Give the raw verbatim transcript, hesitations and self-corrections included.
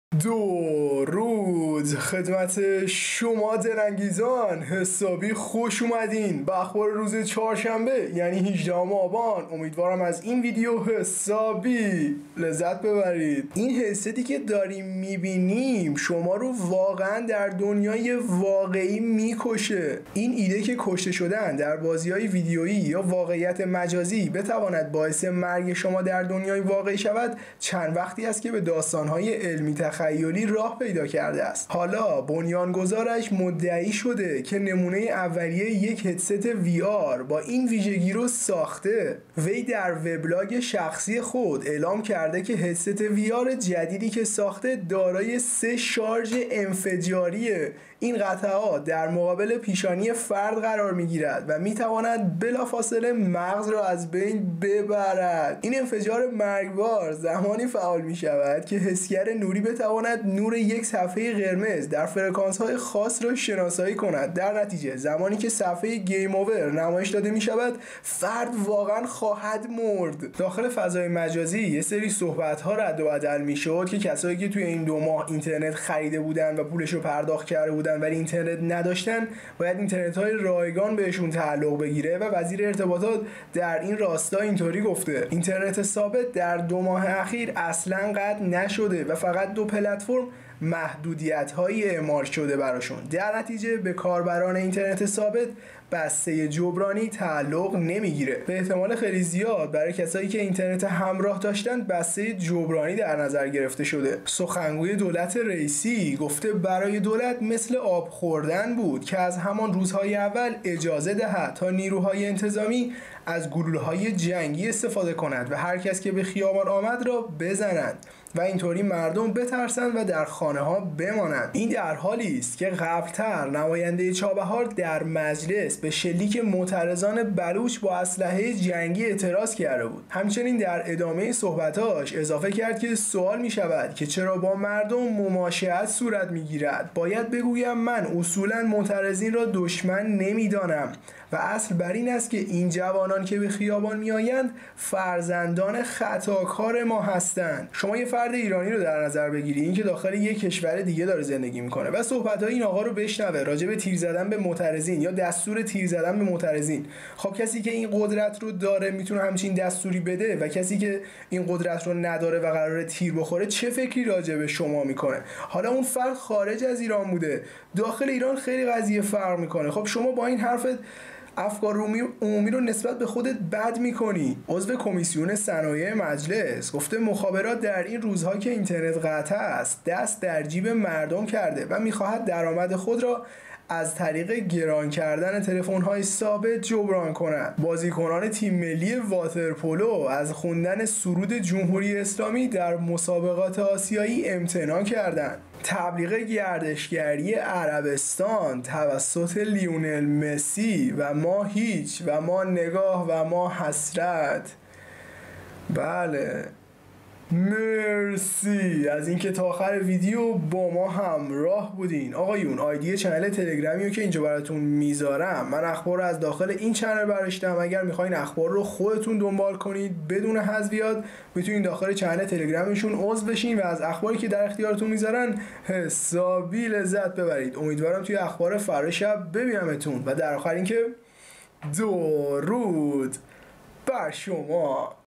درود خدمت شما دلانگیزان، حسابی خوش اومدین به اخبار روز چهارشنبه یعنی هجدهم آبان. امیدوارم از این ویدیو حسابی لذت ببرید. این هدستی که داریم میبینیم شما رو واقعا در دنیای واقعی میکشه. این ایده که کشته شدن در بازی‌های ویدیویی یا واقعیت مجازی بتواند باعث مرگ شما در دنیای واقعی شود چند وقتی است که به داستان‌های علمی تخیلی راه پیدا کرده است. حالا بنیانگذارش مدعی شده که نمونه اولیه یک هدست وی آر با این ویژگی رو ساخته. وی در وبلاگ شخصی خود اعلام کرده که هدست وی آر جدیدی که ساخته دارای سه شارژ انفجاریه. این قطعات در مقابل پیشانی فرد قرار میگیرد و میتواند بلافاصله مغز را از بین ببرد. این انفجار مرگبار زمانی فعال میشود که حسگر نوری بتواند نور یک صفحه قرمز در فرکانس‌های خاص را شناسایی کند. در نتیجه زمانی که صفحه گیم اوور نمایش داده می شود فرد واقعا خواهد مرد. داخل فضای مجازی یه سری صحبت‌ها رد و بدل میشد که کسایی که توی این دو ماه اینترنت خریده بودن و پولش رو پرداخت کرده بودن ولی اینترنت نداشتن باید اینترنت‌های رایگان بهشون تعلق بگیره و وزیر ارتباطات در این راستا اینطوری گفته: اینترنت ثابت در دو ماه اخیر اصلاً قطع نشده و فقط دو پلتفرم محدودیت‌هایی اعمال شده براشون. در نتیجه به کاربران اینترنت ثابت بسته جبرانی تعلق نمیگیره. به احتمال خیلی زیاد برای کسایی که اینترنت همراه داشتن بسته جبرانی در نظر گرفته شده. سخنگوی دولت رئیسی گفته برای دولت مثل آب خوردن بود که از همان روزهای اول اجازه دهد تا نیروهای انتظامی از گلوله‌های جنگی استفاده کند و هر کس که به خیابان آمد را بزنند و اینطوری مردم بترسند و در خانه ها بمانند. این در حالی است که قبلتر نماینده چابهار در مجلس به شلیک معترضان بلوچ با اسلحه جنگی اعتراض کرده بود. همچنین در ادامه صحبتاش اضافه کرد که سوال می شود که چرا با مردم مماشعت صورت می گیرد. باید بگویم من اصولا معترضین را دشمن نمی دانم و اصل بر این است که این جوانان که به خیابان می آیند فرزندان خطاکار ما هستند. شما یه فرد ایرانی رو در نظر بگیری این که داخل یک کشور دیگه داره زندگی میکنه و صحبت‌های این آقا رو بشنوه راجع به تیر زدن به معترضین یا دستور تیر زدن به معترضین. خب کسی که این قدرت رو داره میتونه همچین دستوری بده و کسی که این قدرت رو نداره و قراره تیر بخوره چه فکری راجع به شما میکنه؟ حالا اون فرد خارج از ایران بوده، داخل ایران خیلی قضیه فرق میکنه. خب شما با این حرفت افکار عمومی رو نسبت به خودت بد میکنی. عضو کمیسیون صنایع مجلس گفته مخابرات در این روزها که اینترنت قطع است دست در جیب مردم کرده و میخواهد درآمد خود را از طریق گران کردن تلفن‌های ثابت جبران کند. بازیکنان تیم ملی واترپولو از خوندن سرود جمهوری اسلامی در مسابقات آسیایی امتناع کردند. تبلیغ گردشگری عربستان توسط لیونل مسی و ما هیچ و ما نگاه و ما حسرت. بله مرسی از اینکه تا آخر ویدیو با ما همراه بودین. آقایون آیدی چنل تلگرامی رو که اینجا براتون میذارم من اخبار رو از داخل این چنل براشتم. اگر میخواین اخبار رو خودتون دنبال کنید بدون حذفیات میتونین داخل چنل تلگرامشون عضو بشین و از اخباری که در اختیارتون میذارن حسابی لذت ببرید. امیدوارم توی اخبار فردا شب ببینمتون و در آخر اینکه درود بر شما.